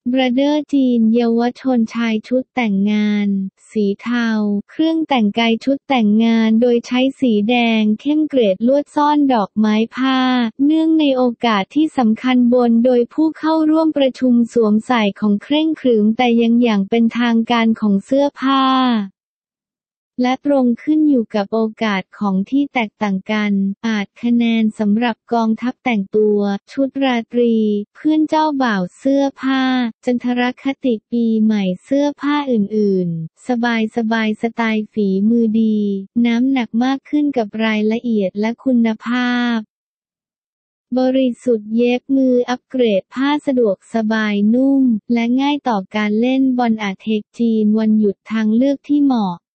บราเดอร์จีนเยาวชนชายชุดแต่งงานสีเทาเครื่องแต่งกายชุดแต่งงานโดยใช้สีแดงเข้มเกรดลวดซ่อนดอกไม้ผ้าเนื่องในโอกาสที่สำคัญโดยผู้เข้าร่วมประชุมสวมใส่ของเคร่งขรึมแต่ยังอย่างเป็นทางการของเสื้อผ้าและตรงขึ้นอยู่กับโอกาสของที่แตกต่างกันอาจคะแนนสำหรับกองทัพแต่งตัวชุดราตรีเพื่อนเจ้าบ่าวเสื้อผ้าจันทรคติปีใหม่เสื้อผ้าอื่นๆสบายสไตล์ฝีมือดีน้ำหนักมากขึ้นกับรายละเอียดและคุณภาพบริสุทธิ์เย็บมืออัปเกรดผ้าสะดวกสบายนุ่มและง่ายต่อการเล่นบอลอาเทคจีนวันหยุดทางเลือกที่เหมาะ